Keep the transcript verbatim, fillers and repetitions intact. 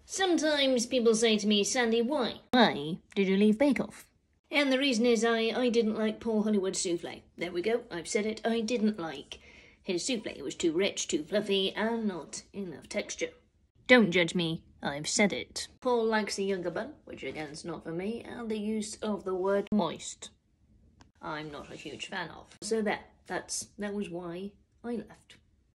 Sometimes people say to me, Sandy, why? Why did you leave Bake Off? And the reason is I, I didn't like Paul Hollywood's souffle. There we go, I've said it, I didn't like his souffle. It was too rich, too fluffy, and not enough texture. Don't judge me, I've said it. Paul likes the younger bun, which again is not for me, and the use of the word moist I'm not a huge fan of. So there, that's, that was why I left.